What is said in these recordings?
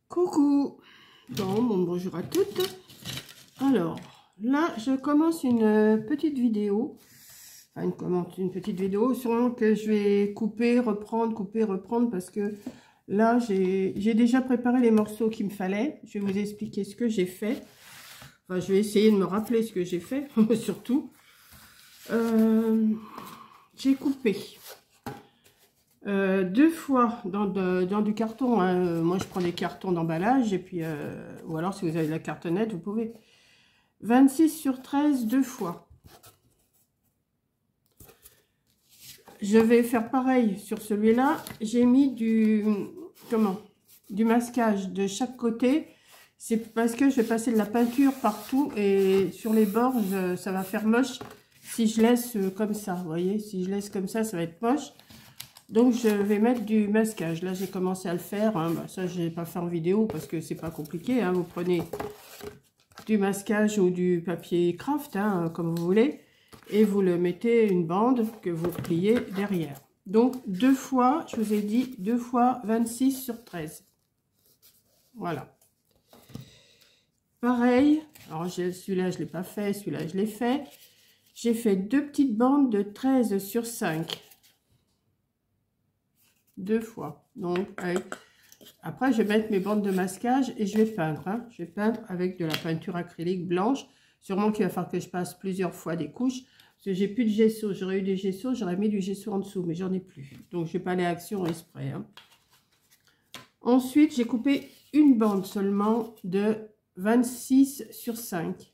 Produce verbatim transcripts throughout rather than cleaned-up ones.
Coucou, bon, bon bonjour à toutes. Alors là je commence une petite vidéo, enfin une, comment, une petite vidéo sûrement que je vais couper, reprendre, couper, reprendre parce que là j'ai déjà préparé les morceaux qu'il me fallait. Je vais vous expliquer ce que j'ai fait, enfin je vais essayer de me rappeler ce que j'ai fait surtout. Euh, j'ai coupé Euh, deux fois dans, de, dans du carton, hein. Moi je prends des cartons d'emballage et puis euh, ou alors si vous avez la cartonnette vous pouvez. Vingt-six sur treize deux fois. Je vais faire pareil sur celui-là. J'ai mis du comment du masquage de chaque côté. C'est parce que je vais passer de la peinture partout et sur les bords je, ça va faire moche si je laisse comme ça. Vous voyez, si je laisse comme ça ça va être moche. Donc je vais mettre du masquage. Là j'ai commencé à le faire, hein. Bah, ça je n'ai pas fait en vidéo parce que c'est pas compliqué, hein. Vous prenez du masquage ou du papier craft, hein, comme vous voulez, et vous le mettez une bande que vous pliez derrière. Donc deux fois, je vous ai dit deux fois vingt-six sur treize. Voilà. Pareil, alors celui-là je ne l'ai pas fait, celui-là je l'ai fait. J'ai fait deux petites bandes de treize sur cinq. Deux fois. Donc, avec... après, je vais mettre mes bandes de masquage et je vais peindre. Hein. Je vais peindre avec de la peinture acrylique blanche. Sûrement qu'il va falloir que je passe plusieurs fois des couches. Parce que j'ai plus de gesso. J'aurais eu des gessos, j'aurais mis du gesso en dessous, mais j'en ai plus. Donc, je vais pas aller à Action exprès. Hein. Ensuite, j'ai coupé une bande seulement de vingt-six sur cinq.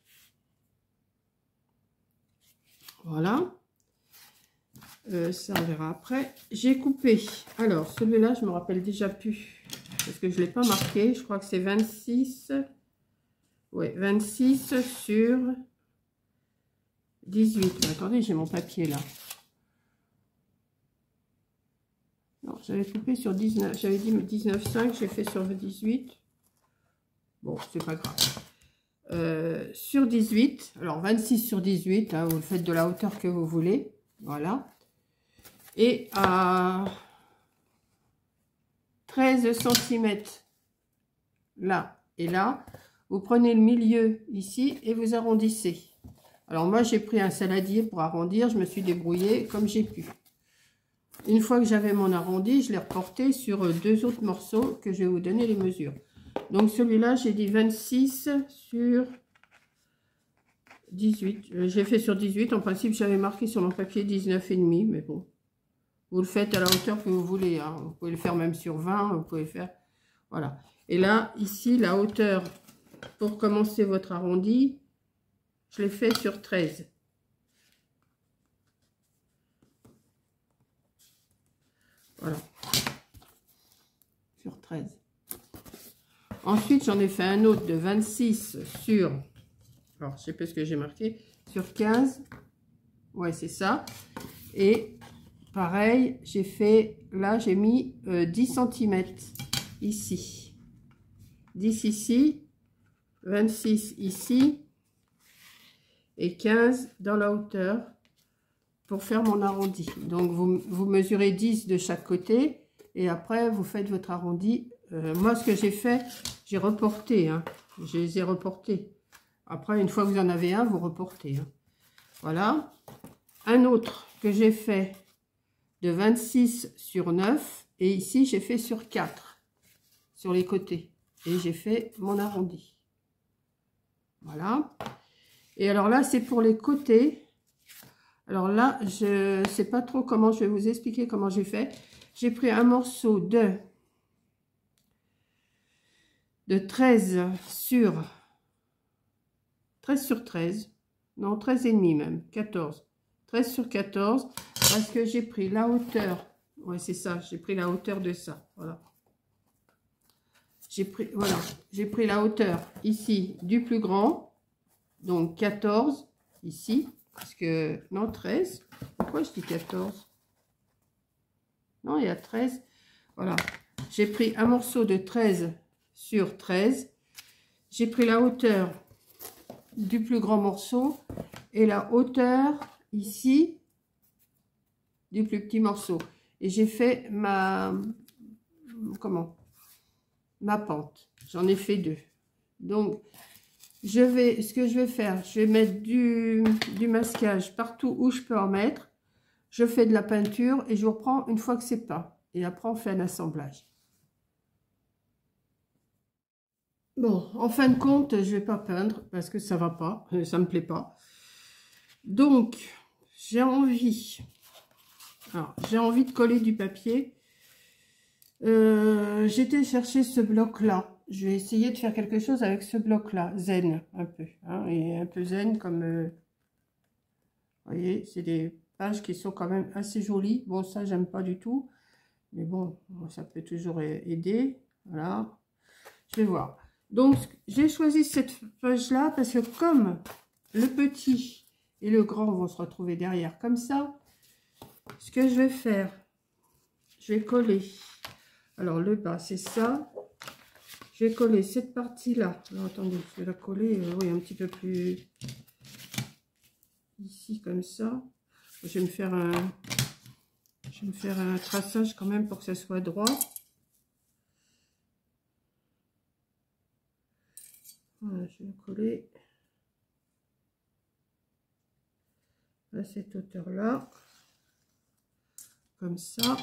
Voilà. Euh, ça on verra après. J'ai coupé, alors celui-là je me rappelle déjà plus parce que je l'ai pas marqué. Je crois que c'est vingt-six, ouais, vingt-six sur dix-huit. Mais attendez, j'ai mon papier là. Non, j'avais coupé sur dix-neuf, j'avais dit dix-neuf virgule cinq, j'ai fait sur dix-huit. Bon, c'est pas grave. Euh, sur dix-huit, alors vingt-six sur dix-huit, hein, vous le faites de la hauteur que vous voulez, voilà. Et à treize centimètres là et là, vous prenez le milieu ici et vous arrondissez. Alors moi j'ai pris un saladier pour arrondir, je me suis débrouillée comme j'ai pu. Une fois que j'avais mon arrondi, je l'ai reporté sur deux autres morceaux que je vais vous donner les mesures. Donc celui-là j'ai dit vingt-six sur dix-huit. J'ai fait sur dix-huit, en principe j'avais marqué sur mon papier dix-neuf virgule cinq, mais bon. Vous le faites à la hauteur que vous voulez. Hein. Vous pouvez le faire même sur vingt. Vous pouvez faire... Voilà. Et là, ici, la hauteur pour commencer votre arrondi, je l'ai fait sur treize. Voilà. Sur treize. Ensuite, j'en ai fait un autre de vingt-six sur... Alors, je sais pas ce que j'ai marqué. Sur quinze. Ouais, c'est ça. Et... pareil, j'ai fait, là j'ai mis euh, dix centimètres ici, dix ici, vingt-six ici et quinze dans la hauteur pour faire mon arrondi. Donc vous, vous mesurez dix de chaque côté et après vous faites votre arrondi. Euh, moi ce que j'ai fait, j'ai reporté, hein. Je les ai reportés. Après une fois que vous en avez un, vous reportez. Hein. Voilà. Un autre que j'ai fait de vingt-six sur neuf et ici j'ai fait sur quatre sur les côtés et j'ai fait mon arrondi. Voilà. Et alors là c'est pour les côtés. Alors là je sais pas trop comment, je vais vous expliquer comment j'ai fait. J'ai pris un morceau de de treize sur treize sur treize, non treize et demi même, quatorze, treize sur quatorze. Parce que j'ai pris la hauteur, ouais c'est ça, j'ai pris la hauteur de ça, voilà. J'ai pris, voilà, j'ai pris la hauteur ici du plus grand, donc quatorze ici, parce que, non treize, pourquoi je dis quatorze? Non, il y a treize, voilà. J'ai pris un morceau de treize sur treize, j'ai pris la hauteur du plus grand morceau et la hauteur ici, du plus petit morceau et j'ai fait ma comment ma pente. J'en ai fait deux. Donc, je vais, ce que je vais faire, je vais mettre du, du masquage partout où je peux en mettre. Je fais de la peinture et je reprends une fois que c'est peint. Et après, on fait un assemblage. Bon, en fin de compte, je vais pas peindre parce que ça va pas, ça me plaît pas. Donc, j'ai envie, alors j'ai envie de coller du papier. Euh, J'étais chercher ce bloc-là. Je vais essayer de faire quelque chose avec ce bloc-là, zen un peu, hein, et un peu zen comme, euh, vous voyez, c'est des pages qui sont quand même assez jolies. Bon, ça j'aime pas du tout, mais bon, ça peut toujours aider. Voilà, je vais voir. Donc, j'ai choisi cette page-là parce que comme le petit et le grand vont se retrouver derrière comme ça, ce que je vais faire, je vais coller. Alors, le bas, c'est ça. Je vais coller cette partie-là. Alors, attendez, je vais la coller, euh, oui, un petit peu plus ici, comme ça. Je vais me faire un, je vais me faire un traçage quand même pour que ça soit droit. Voilà, je vais coller à cette hauteur-là, comme ça.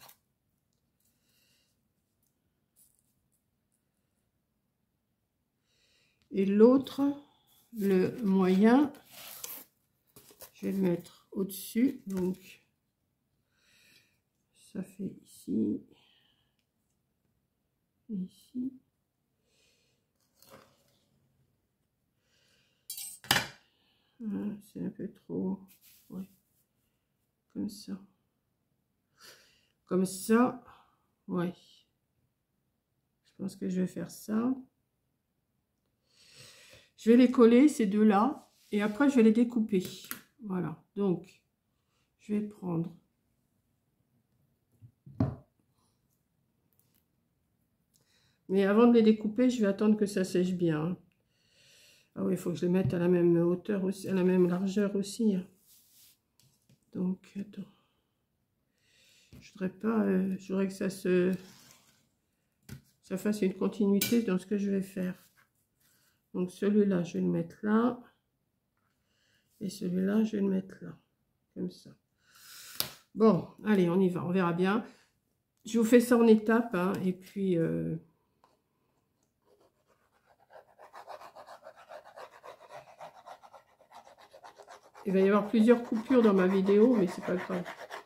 Et l'autre, le moyen, je vais le mettre au-dessus. Donc, ça fait ici, ici. Voilà, c'est un peu trop, ouais, comme ça. Comme ça, ouais. Je pense que je vais faire ça. Je vais les coller, ces deux-là, et après, je vais les découper. Voilà, donc, je vais prendre... Mais avant de les découper, je vais attendre que ça sèche bien. Hein. Ah oui, il faut que je les mette à la même hauteur aussi, à la même largeur aussi. Hein. Donc, attends. Je voudrais pas, euh, je voudrais que ça se... ça fasse une continuité dans ce que je vais faire. Donc, celui-là, je vais le mettre là. Et celui-là, je vais le mettre là. Comme ça. Bon, allez, on y va, on verra bien. Je vous fais ça en étapes, hein, et puis... Euh... il va y avoir plusieurs coupures dans ma vidéo, mais c'est pas grave.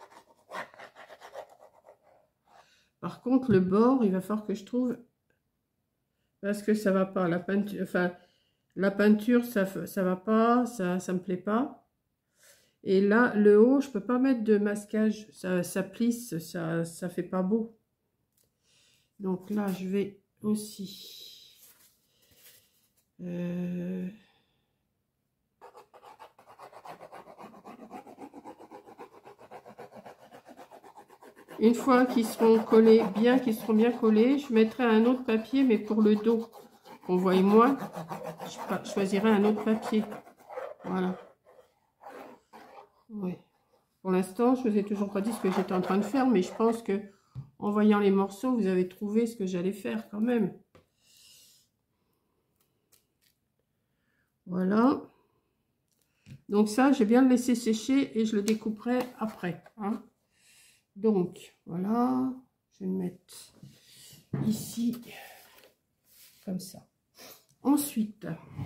Par contre, le bord, il va falloir que je trouve... parce que ça va pas, la peinture... Enfin, la peinture, ça, ça va pas, ça, ça me plaît pas. Et là, le haut, je peux pas mettre de masquage, ça, ça plisse, ça, ça fait pas beau. Donc là, je vais aussi... Euh... Une fois qu'ils seront collés, bien qu'ils seront bien collés, je mettrai un autre papier, mais pour le dos, qu'on voit moins, je choisirai un autre papier. Voilà. Oui. Pour l'instant, je ne vous ai toujours pas dit ce que j'étais en train de faire, mais je pense que en voyant les morceaux, vous avez trouvé ce que j'allais faire quand même. Voilà. Donc ça, je vais bien le laisser sécher et je le découperai après. Hein. Donc, voilà. Je vais le mettre ici, comme ça. Ensuite,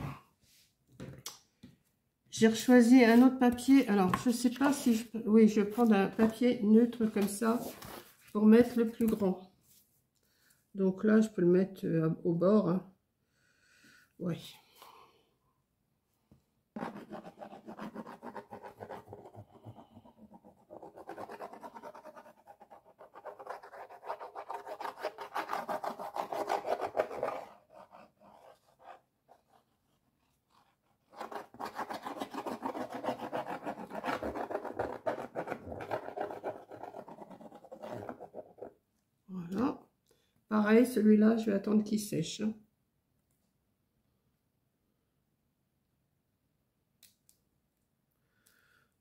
j'ai choisi un autre papier. Alors, je ne sais pas si je... Oui, je vais prendre un papier neutre comme ça pour mettre le plus grand. Donc là, je peux le mettre au bord. Hein. Oui. Voilà. Pareil, celui-là, je vais attendre qu'il sèche.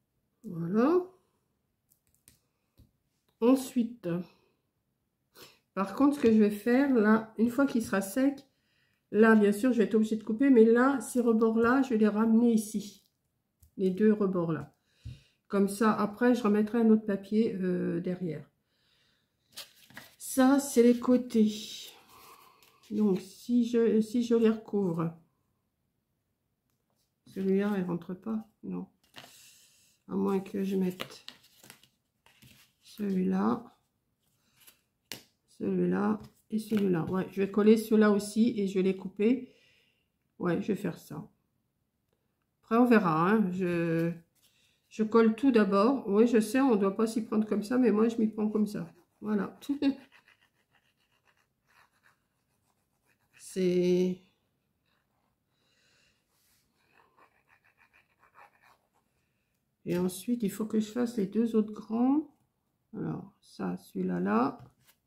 Voilà. Ensuite, Par contre, ce que je vais faire, là, une fois qu'il sera sec, là, bien sûr, je vais être obligée de couper, mais là, ces rebords-là, je vais les ramener ici. Les deux rebords-là. Comme ça, après, je remettrai un autre papier euh, derrière. Ça, c'est les côtés. Donc, si je, si je les recouvre, celui-là, il ne rentre pas, non. À moins que je mette celui-là, celui-là et celui-là. Ouais, je vais coller ceux-là aussi et je vais les couper. Ouais, je vais faire ça. Après, on verra. Hein. Je, je colle tout d'abord. Oui, je sais, on ne doit pas s'y prendre comme ça, mais moi, je m'y prends comme ça. Voilà. C'est... Et ensuite, il faut que je fasse les deux autres grands. Alors, ça, celui-là, là.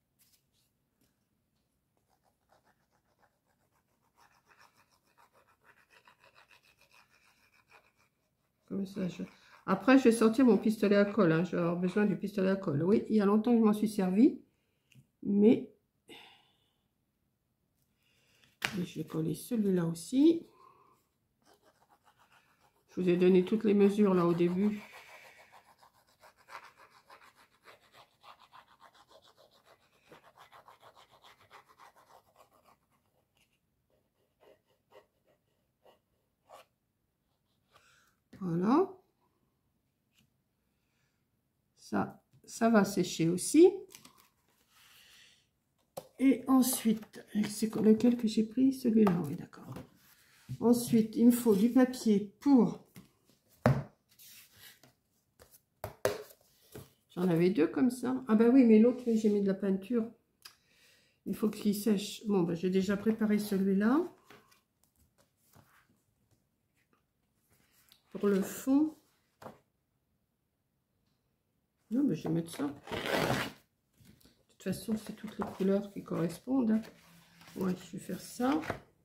Comme ça, je... Après, je vais sortir mon pistolet à colle. Hein. Je vais avoir besoin du pistolet à colle. Oui, il y a longtemps que je m'en suis servi. Mais... Et je vais coller celui-là aussi. Je vous ai donné toutes les mesures là au début. Voilà. Ça, ça va sécher aussi. Et ensuite, c'est lequel que j'ai pris? Celui-là, oui, d'accord. Ensuite, il me faut du papier pour... J'en avais deux comme ça. Ah bah oui, mais l'autre, j'ai mis de la peinture. Il faut qu'il sèche. Bon, bah, j'ai déjà préparé celui-là. Pour le fond. Non, mais je vais mettre ça. De toute façon, c'est toutes les couleurs qui correspondent. Hein. Ouais, je vais faire ça.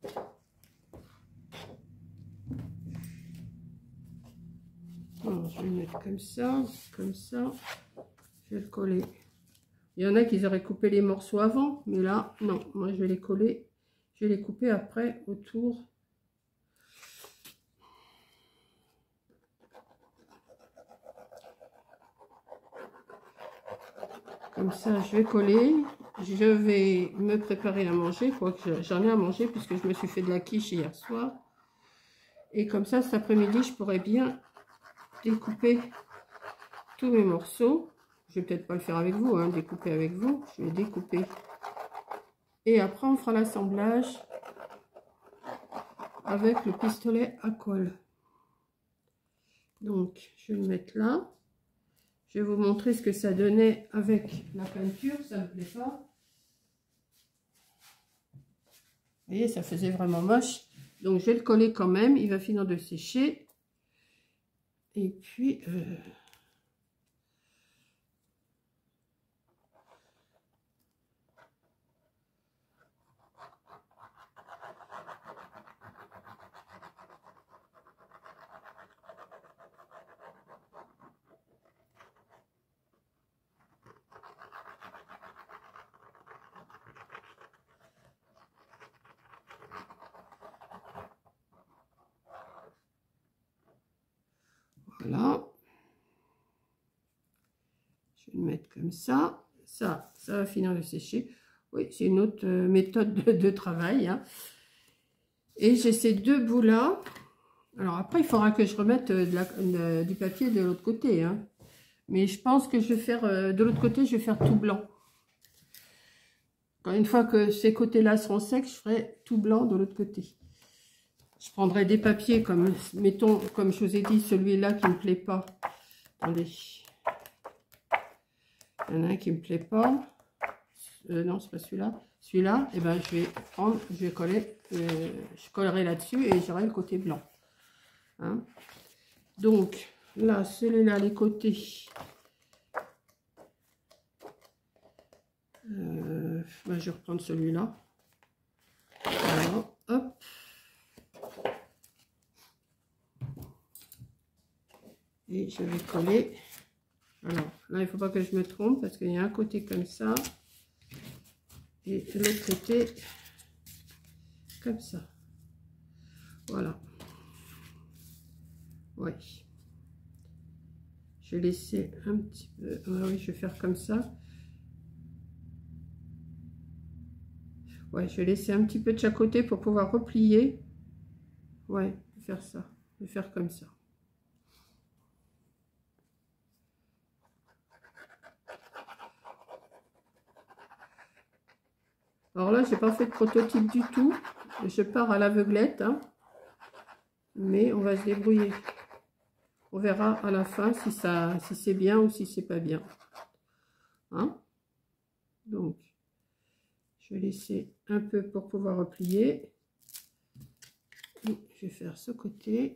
Alors, je vais le mettre comme ça, comme ça. Je vais le coller. Il y en a qui auraient coupé les morceaux avant, mais là, non. Moi, je vais les coller. Je vais les couper après autour. Comme ça, je vais coller. Je vais me préparer à manger, quoique j'en ai à manger puisque je me suis fait de la quiche hier soir. Et comme ça, cet après-midi, je pourrais bien découper tous mes morceaux. Je vais peut-être pas le faire avec vous, hein, découper avec vous. Je vais découper. Et après, on fera l'assemblage avec le pistolet à colle. Donc, je vais le mettre là. Je vais vous montrer ce que ça donnait avec la peinture. Ça ne me plaît pas. Vous voyez, ça faisait vraiment moche. Donc, je vais le coller quand même. Il va finir de sécher. Et puis... Euh... Voilà. Je vais le mettre comme ça. Ça, ça va finir de sécher. Oui, c'est une autre euh, méthode de, de travail. Hein. Et j'ai ces deux bouts-là. Alors après, il faudra que je remette de la, de, du papier de l'autre côté. Hein. Mais je pense que je vais faire, euh, de l'autre côté, je vais faire tout blanc. Quand une fois que ces côtés-là seront secs, je ferai tout blanc de l'autre côté. Je prendrai des papiers comme, mettons, comme je vous ai dit, celui-là qui ne me plaît pas. Attendez. Il y en a un qui ne me plaît pas. Euh, non, c'est pas celui-là. Celui-là, et eh ben, je vais prendre, je vais coller, euh, je collerai là-dessus et j'aurai le côté blanc. Hein. Donc, là, celui-là, les côtés. Euh, ben, je vais reprendre celui-là. Voilà, hop. Et je vais coller. Alors, là, il ne faut pas que je me trompe parce qu'il y a un côté comme ça. Et l'autre côté, comme ça. Voilà. Oui. Je vais laisser un petit peu. Ah oui, je vais faire comme ça. Ouais, je vais laisser un petit peu de chaque côté pour pouvoir replier. Ouais, faire ça. Je vais faire comme ça. Alors là, j'ai pas fait de prototype du tout. Je pars à l'aveuglette, hein. Mais on va se débrouiller. On verra à la fin si ça, si c'est bien ou si c'est pas bien. Hein? Donc, je vais laisser un peu pour pouvoir replier. Et je vais faire ce côté.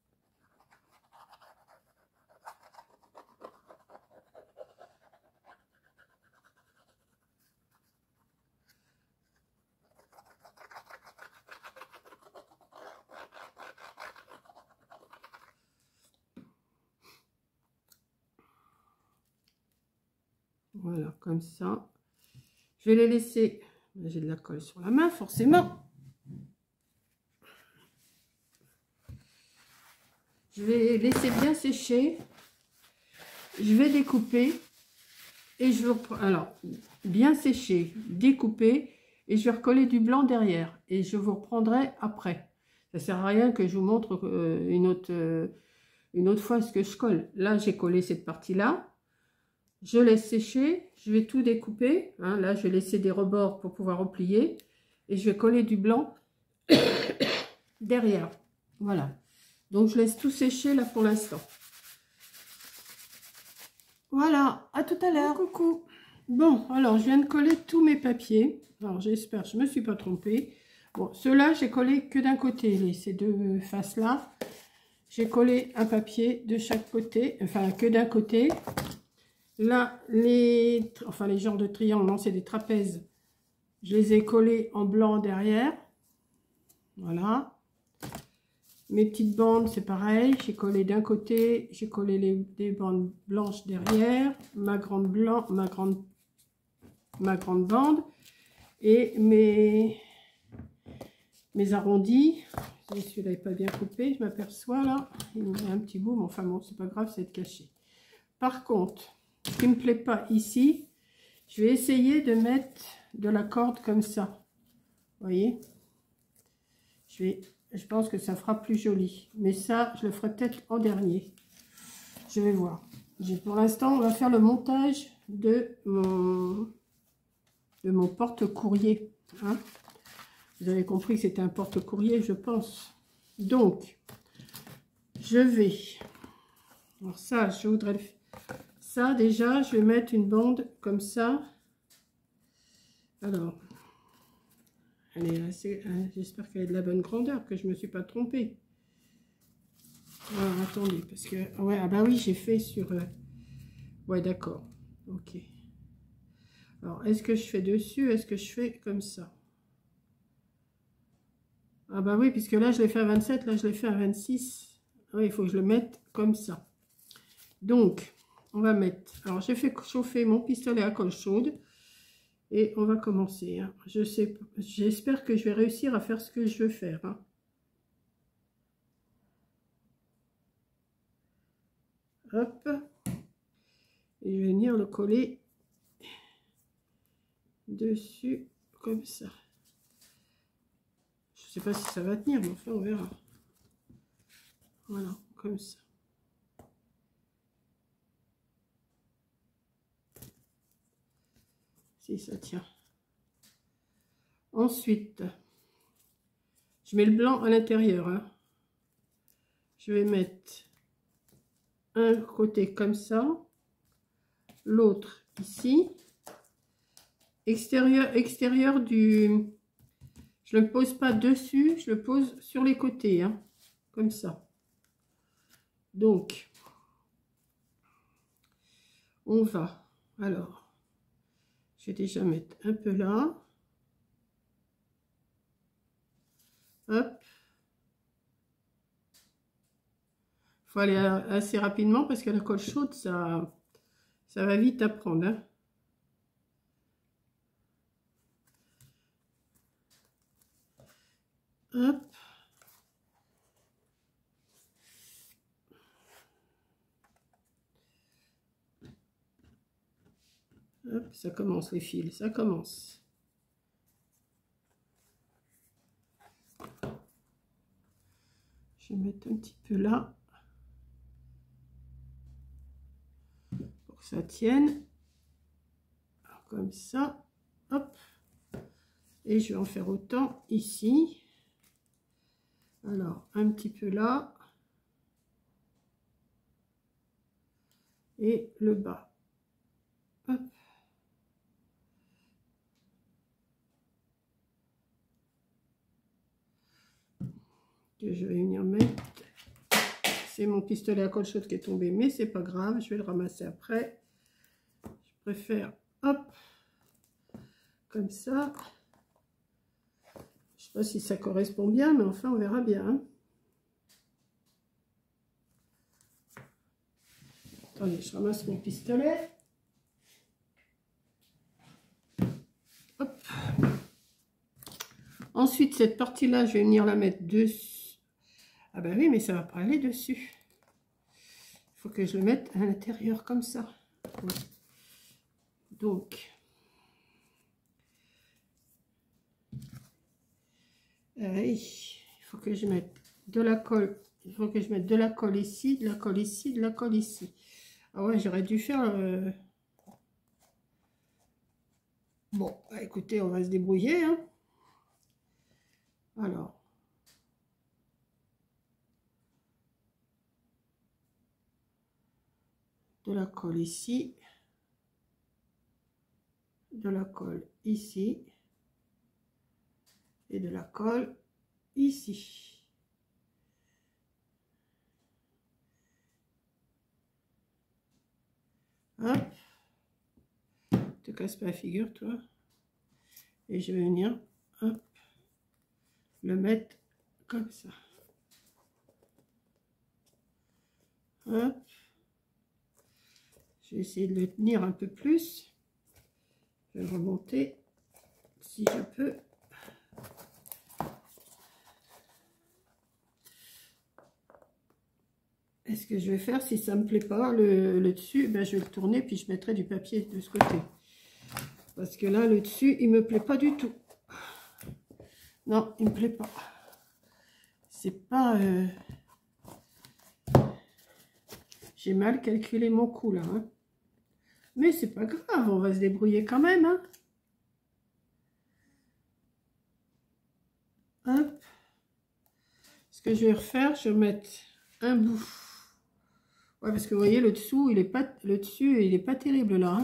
Voilà, comme ça. Je vais les laisser. J'ai de la colle sur la main, forcément. Je vais laisser bien sécher. Je vais découper. Et je vais reprendre. Alors, bien sécher, découper. Et je vais recoller du blanc derrière. Et je vous reprendrai après. Ça ne sert à rien que je vous montre euh, une, autre, euh, une autre fois ce que je colle. Là, j'ai collé cette partie-là. Je laisse sécher, je vais tout découper. Hein, là, je vais laisser des rebords pour pouvoir replier. Et je vais coller du blanc derrière. Voilà. Donc, je laisse tout sécher là pour l'instant. Voilà, à tout à l'heure. Coucou. Bon, alors, je viens de coller tous mes papiers. Alors, j'espère que je ne me suis pas trompée. Bon, ceux-là, j'ai collé que d'un côté, les, ces deux faces-là. J'ai collé un papier de chaque côté, enfin, que d'un côté. Là, les, enfin, les genres de triangles, non, c'est des trapèzes. Je les ai collés en blanc derrière. Voilà. Mes petites bandes, c'est pareil. J'ai collé d'un côté, j'ai collé les, les bandes blanches derrière. Ma grande blanc, ma grande, ma grande bande. Et mes, mes arrondis. Celui-là n'est pas bien coupé, je m'aperçois là. Il me met un petit bout, mais enfin bon, c'est pas grave, c'est caché. Par contre, ce qui ne me plaît pas ici, je vais essayer de mettre de la corde comme ça. Vous voyez, je, vais, je pense que ça fera plus joli. Mais ça, je le ferai peut-être en dernier. Je vais voir. Pour l'instant, on va faire le montage de mon, de mon porte-courrier. Hein. Vous avez compris que c'était un porte-courrier, je pense. Donc, je vais... Alors ça, je voudrais le faire. Ça, déjà, je vais mettre une bande comme ça. Alors, elle est assez... J'espère qu'elle est de la bonne grandeur, que je ne me suis pas trompée. Alors, attendez, parce que... Ouais, ah bah oui, j'ai fait sur... Euh... Ouais, d'accord. Ok. Alors, est-ce que je fais dessus? Est-ce que je fais comme ça? Ah bah oui, puisque là, je l'ai fait à vingt-sept, là, je l'ai fait à vingt-six. Oui, il faut que je le mette comme ça. Donc... On va mettre, alors j'ai fait chauffer mon pistolet à colle chaude et on va commencer. Hein. Je sais, j'espère que je vais réussir à faire ce que je veux faire. Hein. Hop, et je vais venir le coller dessus comme ça. Je sais pas si ça va tenir, mais enfin on verra. Voilà, comme ça. Si ça tient. Ensuite, je mets le blanc à l'intérieur. Hein. Je vais mettre un côté comme ça, l'autre ici. Extérieur, extérieur du... Je ne le pose pas dessus, je le pose sur les côtés, hein, comme ça. Donc, on va... Alors... Je vais déjà mettre un peu là. Hop. Il faut aller assez rapidement parce que la colle chaude, ça, ça va vite à prendre. Hein. Hop. Hop, ça commence les fils, ça commence. Je vais mettre un petit peu là. Pour que ça tienne. Alors, comme ça. Hop. Et je vais en faire autant ici. Alors, un petit peu là. Et le bas. Hop. Que je vais venir mettre. C'est mon pistolet à colle chaude qui est tombé, mais c'est pas grave, je vais le ramasser après. Je préfère, hop, comme ça. Je sais pas si ça correspond bien, mais enfin on verra bien. Hein. Attendez, je ramasse mon pistolet. Hop. Ensuite, cette partie-là, je vais venir la mettre dessus. Ah ben oui, mais ça va pas aller dessus. Il faut que je le mette à l'intérieur comme ça. Ouais. Donc, euh, il faut que je mette de la colle. Il faut que je mette de la colle ici, de la colle ici, de la colle ici. Ah ouais, j'aurais dû faire... Euh... Bon, bah écoutez, on va se débrouiller. Hein. Alors. De la colle ici, de la colle ici et de la colle ici. Hop, te casse pas la figure toi. Et je vais venir hop, le mettre comme ça. Hop. Je vais essayer de le tenir un peu plus. Je vais le remonter si je peux. Et ce que je vais faire, si ça ne me plaît pas, le, le dessus, ben je vais le tourner, puis je mettrai du papier de ce côté. Parce que là, le dessus, il me plaît pas du tout. Non, il me plaît pas. C'est pas... Euh... J'ai mal calculé mon coup, là. Hein. Mais c'est pas grave, on va se débrouiller quand même. Hein. Hop. Ce que je vais refaire, je vais mettre un bout. Ouais, parce que vous voyez, le dessous, il est pas, le dessus, il est pas terrible là. Hein.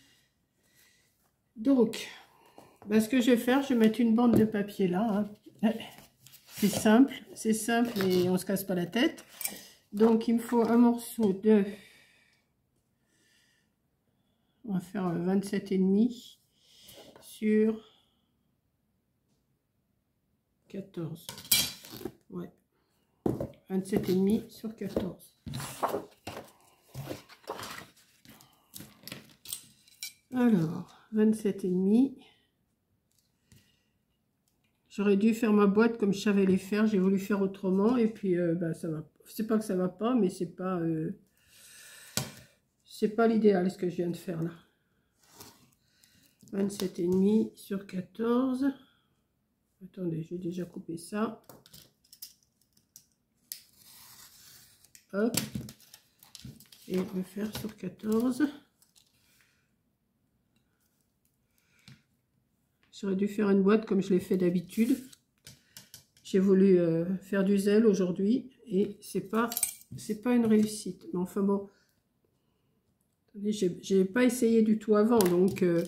Donc, ben, ce que je vais faire, je vais mettre une bande de papier là. Hein. C'est simple, c'est simple et on se casse pas la tête. Donc, il me faut un morceau de... On va faire vingt-sept et demi sur quatorze. Ouais. vingt-sept et demi sur quatorze. Alors, vingt-sept et demi. J'aurais dû faire ma boîte comme je savais les faire. J'ai voulu faire autrement et puis euh, bah, ça va. C'est pas que ça va pas, mais c'est pas euh, c'est pas l'idéal ce que je viens de faire là. vingt-sept et demi sur quatorze. Attendez, j'ai déjà coupé ça. Hop. Et le faire sur quatorze. J'aurais dû faire une boîte comme je l'ai fait d'habitude. J'ai voulu euh, faire du zèle aujourd'hui et c'est pas c'est pas une réussite. Mais enfin bon, j'ai pas essayé du tout avant, donc euh,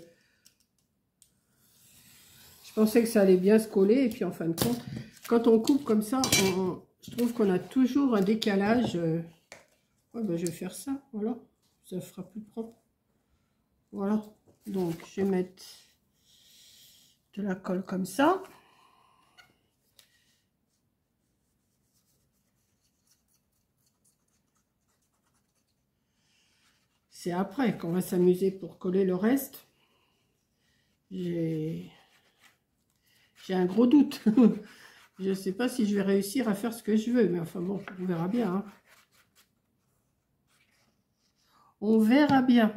je pensais que ça allait bien se coller et puis en fin de compte, quand on coupe comme ça, on, on, je trouve qu'on a toujours un décalage. Euh, ouais, ben je vais faire ça, voilà, ça fera plus propre. Voilà, donc je vais mettre de la colle comme ça. C'est après qu'on va s'amuser pour coller le reste. J'ai un gros doute. Je ne sais pas si je vais réussir à faire ce que je veux, mais enfin bon, on verra bien. Hein. On verra bien.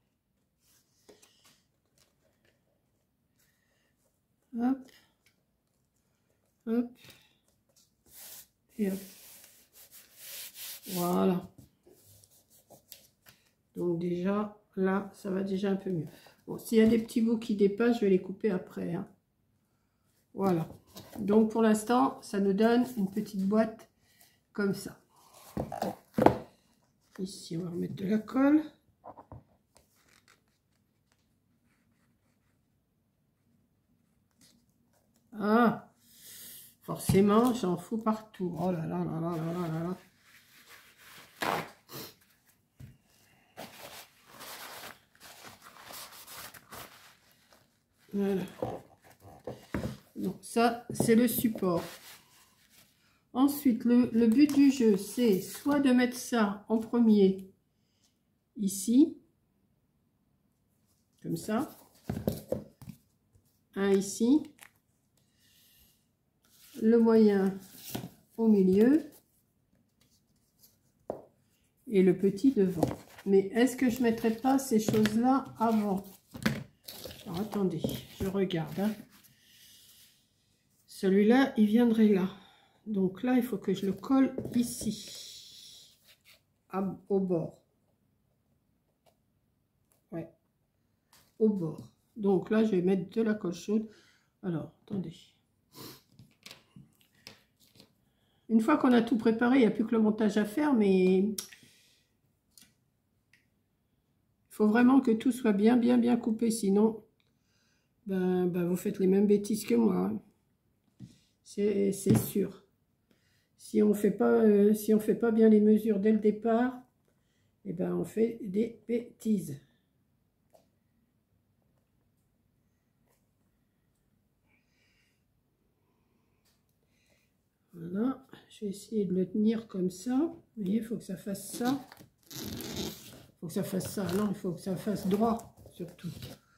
Hop. Hop. Et hop. Voilà. Donc déjà, là, ça va déjà un peu mieux. Bon, s'il y a des petits bouts qui dépassent, je vais les couper après. Hein. Voilà. Donc pour l'instant, ça nous donne une petite boîte comme ça. Ici, on va remettre de la colle. Ah, forcément, j'en fous partout. Oh là là là là là là là. Voilà. Donc ça, c'est le support. Ensuite, le, le but du jeu, c'est soit de mettre ça en premier, ici, comme ça, un ici, le moyen au milieu, et le petit devant. Mais est-ce que je ne mettrai pas ces choses-là avant? Alors, attendez, je regarde. Hein. Celui-là, il viendrait là. Donc là, il faut que je le colle ici, à, au bord. Ouais, au bord. Donc là, je vais mettre de la colle chaude. Alors, attendez. Une fois qu'on a tout préparé, il n'y a plus que le montage à faire, mais il faut vraiment que tout soit bien, bien, bien coupé. Sinon, ben, ben, vous faites les mêmes bêtises que moi. Hein. C'est sûr. Si on fait pas, euh, si on fait pas bien les mesures dès le départ, eh ben on fait des bêtises. Voilà, je vais essayer de le tenir comme ça. Vous voyez, il faut que ça fasse ça. Il faut que ça fasse ça. Non, il faut que ça fasse droit, surtout.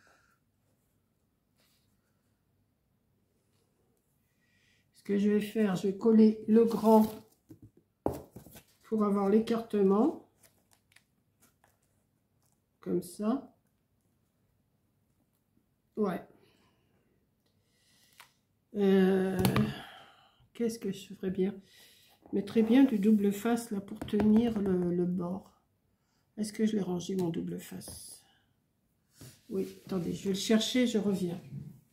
Ce que je vais faire, je vais coller le grand pour avoir l'écartement. Comme ça. Ouais. Euh, Qu'est-ce que je ferais bien? Je mettrais bien du double face là pour tenir le, le bord. Est-ce que je l'ai rangé mon double face? Oui, attendez, je vais le chercher, je reviens.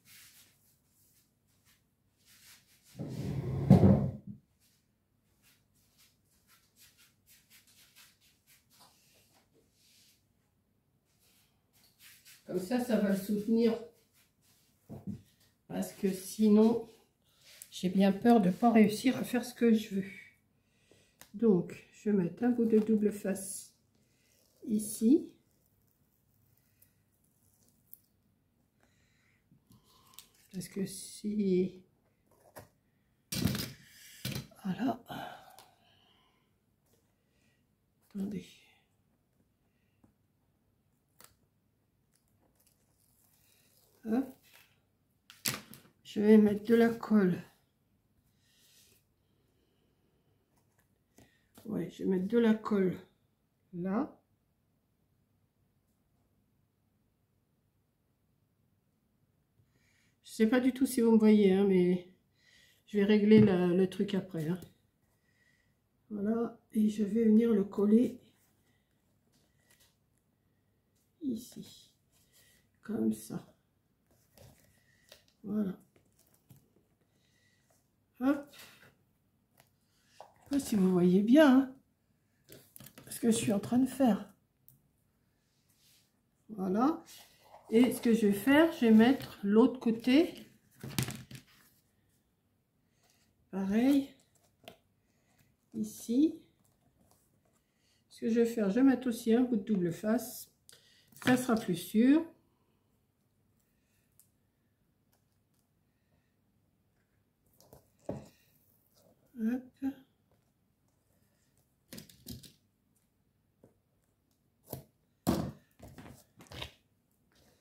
Comme ça, ça va le soutenir. Parce que sinon, j'ai bien peur de ne pas réussir à faire ce que je veux. Donc, je vais mettre un bout de double face ici. Parce que si... Voilà. Attendez. Hop. Je vais mettre de la colle. Ouais, je vais mettre de la colle là. Je sais pas du tout si vous me voyez, hein, mais je vais régler la, le truc après. Hein. Voilà, et je vais venir le coller ici, comme ça. Voilà. Hop. Je sais pas si vous voyez bien hein, ce que je suis en train de faire. Voilà. Et ce que je vais faire, je vais mettre l'autre côté. Pareil. Ici. Ce que je vais faire, je vais mettre aussi un bout de double face. Ça sera plus sûr. Hop.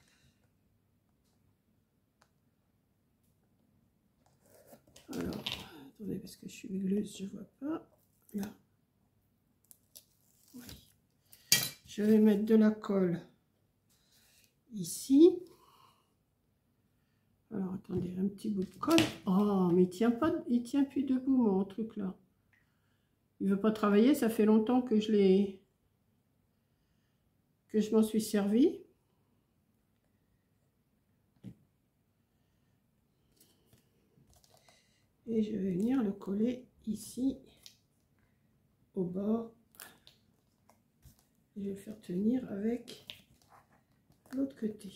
Alors, Attendez, parce que je suis vegleuse, je vois pas. Là. Oui. Je vais mettre de la colle ici. Alors, attendez, un petit bout de colle. Oh, mais il tient pas, il tient plus debout, mon truc là. Il veut pas travailler, ça fait longtemps que je l'ai, que je m'en suis servi. Et je vais venir le coller ici, au bord. Je vais le faire tenir avec l'autre côté.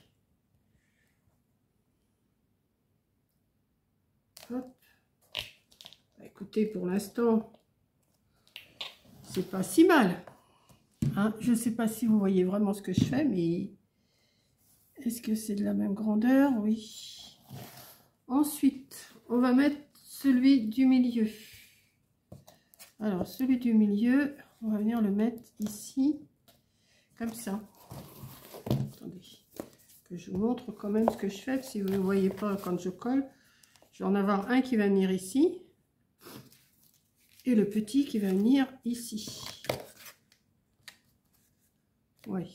Hop. Bah, écoutez, pour l'instant, c'est pas si mal. Hein, je ne sais pas si vous voyez vraiment ce que je fais, mais est-ce que c'est de la même grandeur? Oui. Ensuite, on va mettre celui du milieu. Alors, celui du milieu, on va venir le mettre ici, comme ça. Attendez, que je vous montre quand même ce que je fais. Si vous ne voyez pas quand je colle, je vais en avoir un qui va venir ici. Et le petit qui va venir ici. Oui.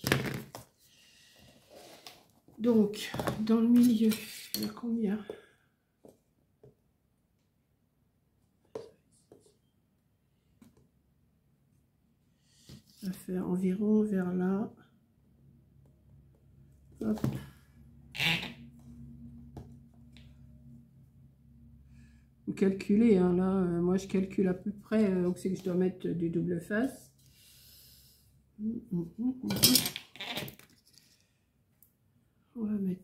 Donc, dans le milieu, il y a combien? Ça fait environ vers là. Hop. Vous calculez, hein, là, euh, moi je calcule à peu près, euh, donc c'est que je dois mettre du double face. Hum, hum, hum, hum. On va mettre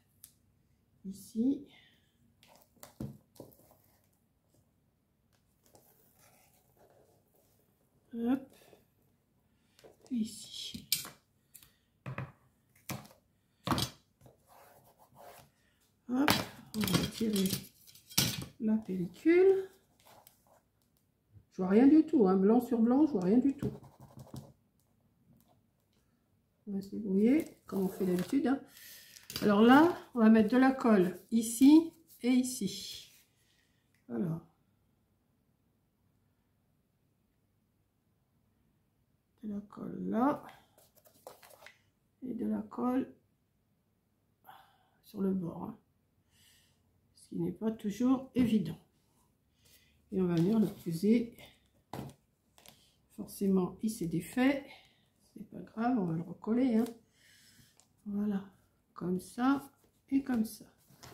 ici. Hop. Ici. Hop. On va tirer la pellicule. Je vois rien du tout, hein, blanc sur blanc, je vois rien du tout. On va se débrouiller comme on fait d'habitude. Hein. Alors là, on va mettre de la colle ici et ici. Alors. De la colle là. Et de la colle sur le bord. Hein. Ce qui n'est pas toujours évident. Et on va venir le poser. Forcément, il s'est défait. C'est pas grave, on va le recoller. Hein. Voilà. Comme ça et comme ça.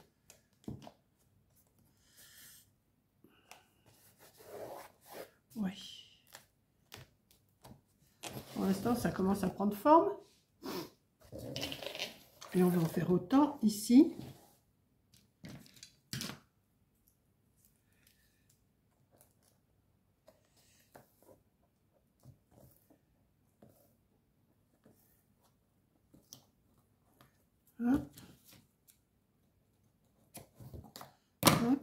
Oui. Pour l'instant, ça commence à prendre forme. Et on va en faire autant ici. Hop. Hop.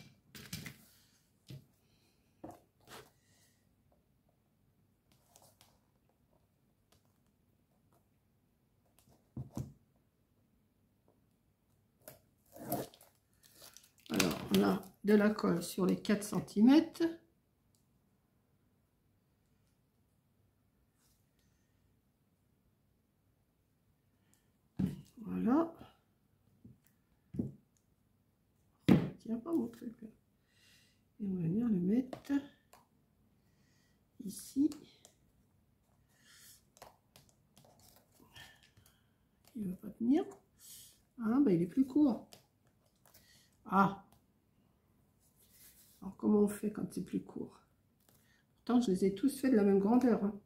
Alors, on a de la colle sur les quatre centimètres. Voilà. Tiens pas mon truc. Et on va venir le mettre ici. Il ne va pas tenir. Ah, bah il est plus court. Ah. Alors comment on fait quand c'est plus court? Pourtant, je les ai tous faits de la même grandeur. Hein.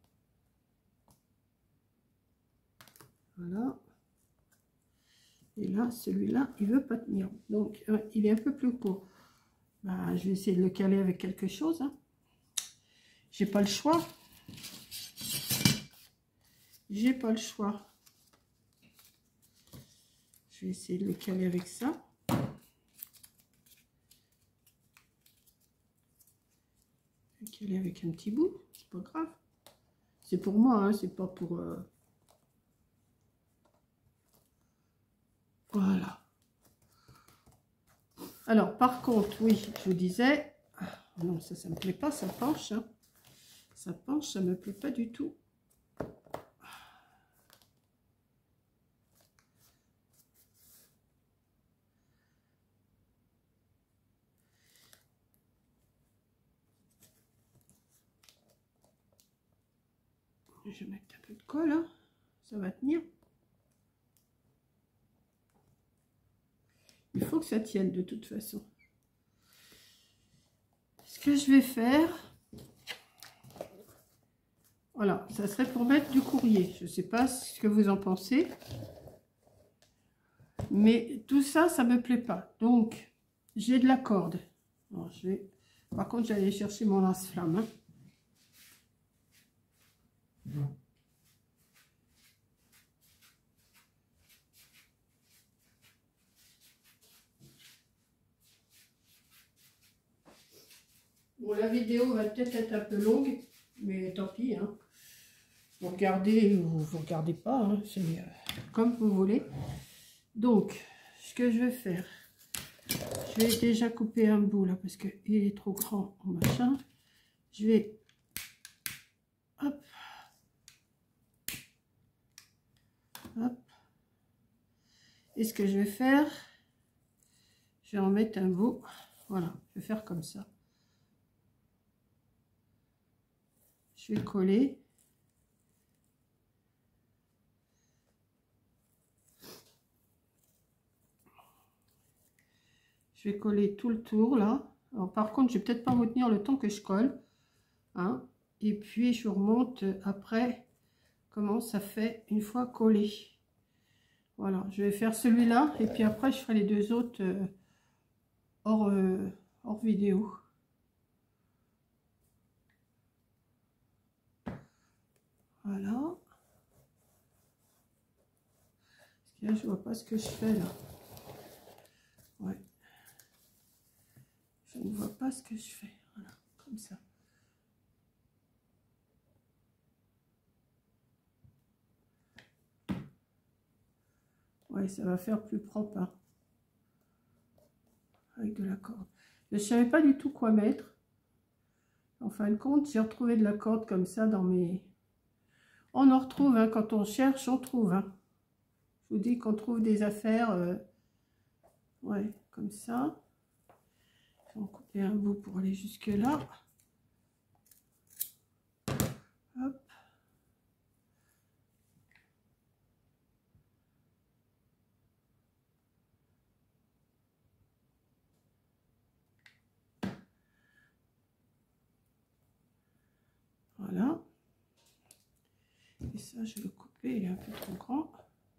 Voilà. Et là, celui-là, il veut pas tenir. Donc, euh, il est un peu plus court. Bah, je vais essayer de le caler avec quelque chose. Hein. J'ai pas le choix. J'ai pas le choix. Je vais essayer de le caler avec ça. Je vais caler avec un petit bout. C'est pas grave. C'est pour moi, hein, c'est pas pour... Euh... Voilà. Alors, par contre, oui, je vous disais, Non, ça, ça me plaît pas, ça penche. Hein. Ça penche, ça me plaît pas du tout. Je vais mettre un peu de colle, hein. Ça va tenir. Il faut que ça tienne de toute façon. Ce que je vais faire, voilà, ça serait pour mettre du courrier. Je ne sais pas ce que vous en pensez, mais tout ça, ça ne me plaît pas. Donc, j'ai de la corde. Alors, je vais... Par contre, j'allais chercher mon lance-flamme. Hein. Bon, la vidéo va peut-être être un peu longue, mais tant pis. Hein. Vous regardez ou vous regardez pas, hein, c'est euh, comme vous voulez. Donc, ce que je vais faire, je vais déjà couper un bout là parce qu'il est trop grand en machin. Je vais, hop, hop. Et ce que je vais faire, je vais en mettre un bout. Voilà, je vais faire comme ça. Je vais coller. Je vais coller tout le tour là. Alors par contre, je vais peut-être pas retenir le temps que je colle. Hein. Et puis je remonte après comment ça fait une fois collé. Voilà, je vais faire celui-là et puis après je ferai les deux autres euh, hors, euh, hors vidéo. Voilà. Parce que là, je vois pas ce que je fais là. Ouais. Je ne vois pas ce que je fais. Voilà, comme ça. Ouais, ça va faire plus propre. Hein. Avec de la corde. Je ne savais pas du tout quoi mettre. En fin de compte, j'ai retrouvé de la corde comme ça dans mes... On en retrouve, hein, quand on cherche, on trouve. Hein. Je vous dis qu'on trouve des affaires, euh, ouais, comme ça. Je vais en couper un bout pour aller jusque là. Hop. Voilà. Et ça, je vais le couper, il est un peu trop grand.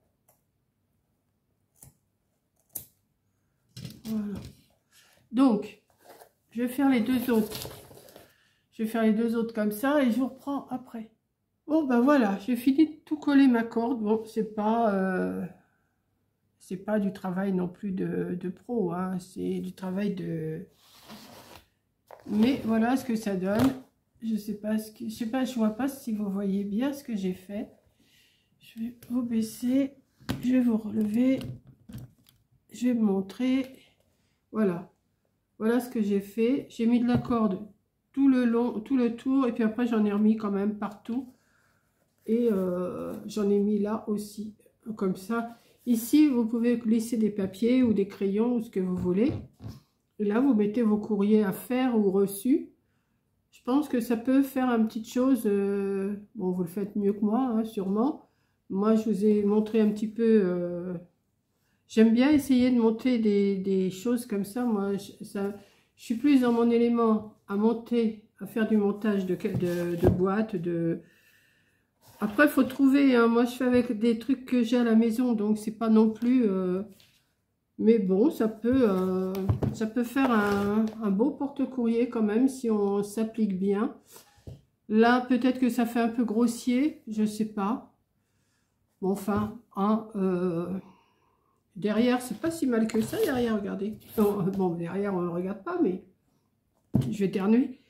Voilà. Donc, je vais faire les deux autres. Je vais faire les deux autres comme ça et je vous reprends après. Bon, ben voilà, j'ai fini de tout coller ma corde. Bon, c'est pas, euh, c'est pas du travail non plus de, de pro, hein. C'est du travail de... Mais voilà ce que ça donne. Je sais pas ce que, je sais pas, je vois pas si vous voyez bien ce que j'ai fait. Je vais vous baisser, je vais vous relever, je vais vous montrer. Voilà, voilà ce que j'ai fait. J'ai mis de la corde tout le long, tout le tour, et puis après j'en ai remis quand même partout. Et euh, j'en ai mis là aussi, comme ça. Ici, vous pouvez glisser des papiers ou des crayons ou ce que vous voulez. Et là, vous mettez vos courriers à faire ou reçus. Je pense que ça peut faire une petite chose. Euh, bon, vous le faites mieux que moi, hein, sûrement. Moi, je vous ai montré un petit peu. Euh, J'aime bien essayer de monter des, des choses comme ça. Moi, je, ça, je suis plus dans mon élément à monter, à faire du montage de, de, de boîtes. De... Après, il faut trouver. Hein, moi, je fais avec des trucs que j'ai à la maison, donc c'est pas non plus. Euh, Mais bon, ça peut, euh, ça peut faire un, un beau porte-courrier quand même si on s'applique bien. Là, peut-être que ça fait un peu grossier, je sais pas. Bon, enfin, hein, euh, derrière, c'est pas si mal que ça, derrière, regardez. Bon, bon, derrière, on ne le regarde pas, mais je vais éternuer.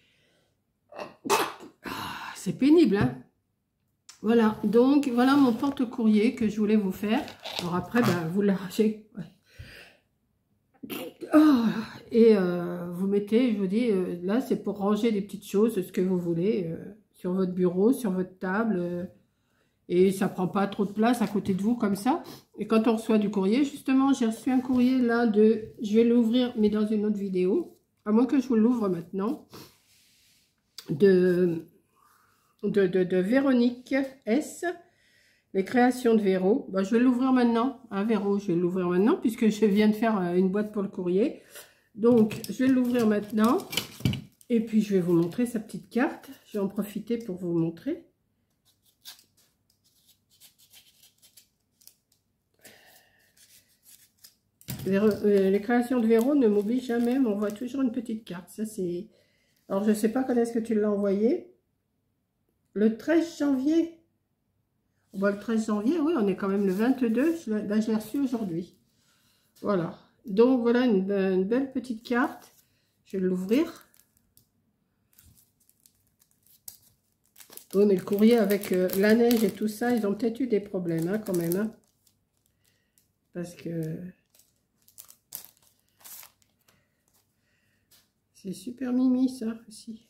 Ah, c'est pénible, hein. Voilà, donc, voilà mon porte-courrier que je voulais vous faire. Alors après, ben, vous l'arrachez. Ouais. Oh, et euh, vous mettez, je vous dis, euh, là c'est pour ranger des petites choses, ce que vous voulez, euh, sur votre bureau, sur votre table, euh, et ça prend pas trop de place à côté de vous comme ça. Et quand on reçoit du courrier, justement, j'ai reçu un courrier là de, je vais l'ouvrir, mais dans une autre vidéo, à moins que je vous l'ouvre maintenant, de, de, de, de Véronique S. Les créations de Véro. Bah, je vais l'ouvrir maintenant, hein, Véro, je vais l'ouvrir maintenant, puisque je viens de faire une boîte pour le courrier. Donc, je vais l'ouvrir maintenant. Et puis, je vais vous montrer sa petite carte. Je vais en profiter pour vous montrer. Les créations de Véro ne m'oublient jamais, mais on voit toujours une petite carte. Ça, c'est... Alors, je ne sais pas quand est-ce que tu l'as envoyé. Le treize janvier. Bon, le treize janvier, oui, on est quand même le vingt-deux. Je l'ai reçu aujourd'hui. Voilà. Donc, voilà une, une belle petite carte. Je vais l'ouvrir. Oui, mais le courrier avec euh, la neige et tout ça, ils ont peut-être eu des problèmes, hein, quand même. Hein, parce que... c'est super mimi, ça, aussi.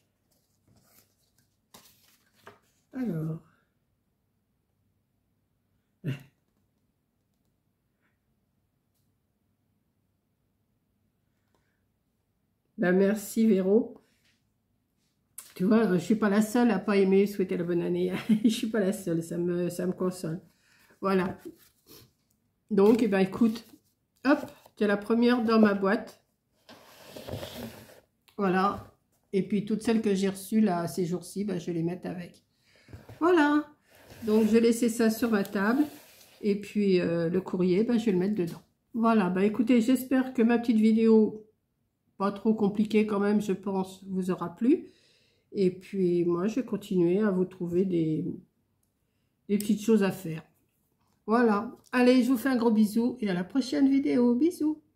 Alors... ben, merci Véro. Tu vois, je ne suis pas la seule à pas aimer souhaiter la bonne année. Je ne suis pas la seule, ça me, ça me console. Voilà. Donc, eh ben, écoute, hop, tu as la première dans ma boîte. Voilà. Et puis, toutes celles que j'ai reçues là, ces jours-ci, ben, je vais les mettre avec. Voilà. Donc, je vais laisser ça sur ma table. Et puis, euh, le courrier, ben, je vais le mettre dedans. Voilà. Ben, écoutez, j'espère que ma petite vidéo... pas trop compliqué quand même, je pense, vous aura plu. Et puis, moi, je vais continuer à vous trouver des, des petites choses à faire. Voilà. Allez, je vous fais un gros bisou et à la prochaine vidéo. Bisous.